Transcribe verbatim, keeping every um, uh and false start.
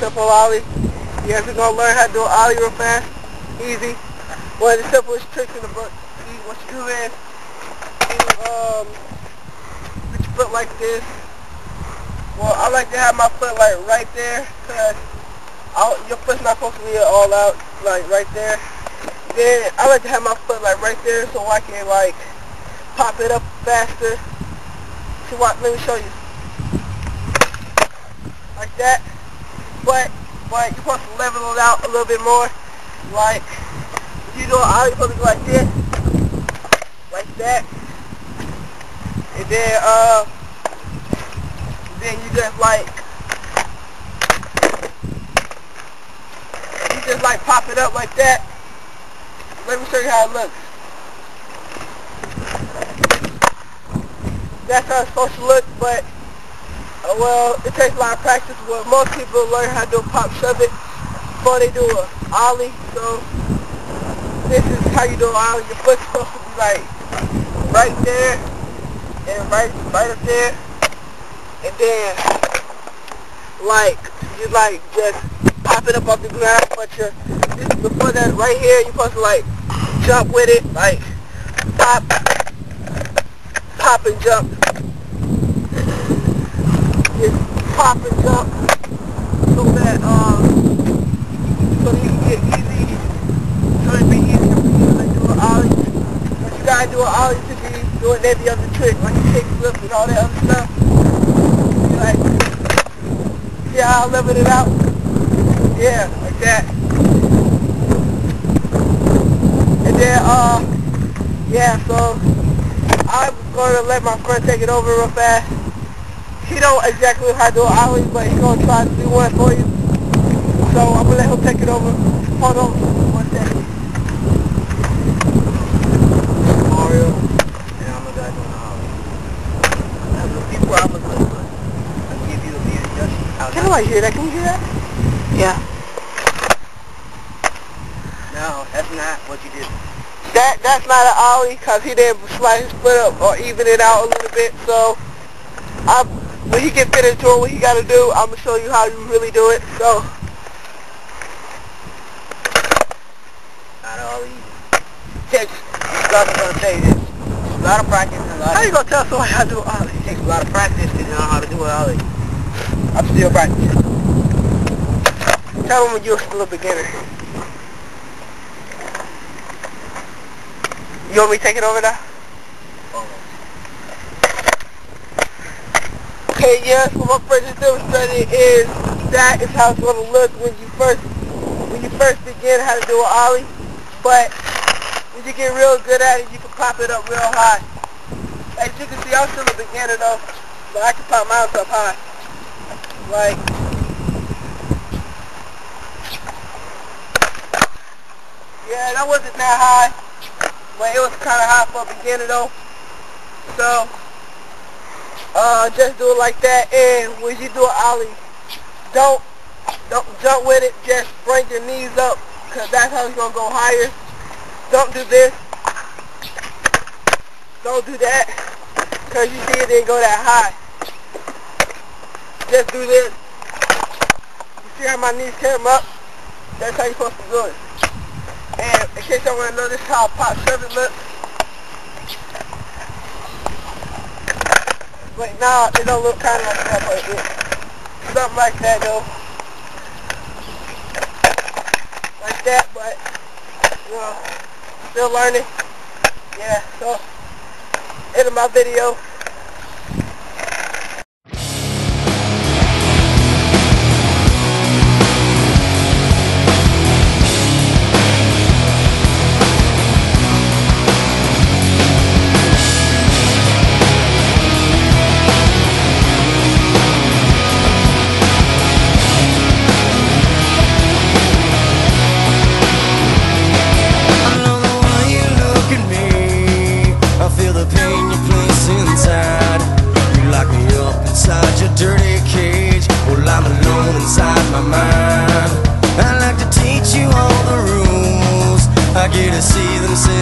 simple Ollie. You guys are going to learn how to do an Ollie real fast, easy. One of the simplest tricks in the book. What you do is, you um, put your foot like this. Well, I like to have my foot like right there, because your foot's not supposed to be all out, like right there. Then I like to have my foot like right there so I can like pop it up faster. So what? Let me show you. Like that. But but you're supposed to level it out a little bit more. Like you do, I'm supposed to go like this, like that, and then uh, then you just like you just like pop it up like that. Let me show you how it looks. That's how it's supposed to look, but uh, well, it takes a lot of practice. Well, most people learn how to do a pop shove it before they do a Ollie. So this is how you do an Ollie. Your foot's supposed to be like right there and right right up there, and then like you like just pop it up off the ground. But your this, before that, right here, you're supposed to like jump with it, like pop, pop and jump. Just pop and jump so that um so you can get easy, so it be easier for you to do an Ollie. But you gotta do an Ollie to be doing every other trick, like a kick flip and all that other stuff. You like, see how I leveled it out? Yeah, like that. And then uh yeah, so I'm gonna let my friend take it over real fast. He don't exactly know how to do an Ollie, but he's gonna try to do one for you. So I'm gonna let him take it over. Hold on one second. Mario, and I'm gonna do an Ollie. That's the people I'm gonna do. I'll give you a lead adjustment. Can I hear that? Can you hear that? Yeah. No, that's not what you did. That that's not an Ollie, cause he didn't slice his foot up or even it out a little bit. So I. When he get fit into it, what he got to do, I'm going to show you how you really do it. So, not all these tricks, I'm going to say this. It's a lot of practice. And a lot how you going to tell somebody how to do an Ollie? It takes a lot of practice to know how to do an Ollie. I'm still practicing. Tell them when you're still a beginner. You want me to take it over now? Okay, yes, what my friend just demonstrated is that is how it's going to look when you first when you first begin how to do an Ollie. But when you get real good at it, you can pop it up real high. As you can see, I'm still a beginner though, but I can pop mine up high. Like, yeah, that wasn't that high, but it was kind of high for a beginner though. So. Uh, just do it like that, and when you do an Ollie, don't don't jump with it. Just bring your knees up, cause that's how it's gonna go higher. Don't do this. Don't do that, cause you see it didn't go that high. Just do this. You see how my knees came up? That's how you're supposed to do it. And in case y'all wanna know, this is how a pop shove it looks. But now it don't look kind of like that, but it's something like that though. Like that, but you know, still learning. Yeah, so end of my video. I get to see them say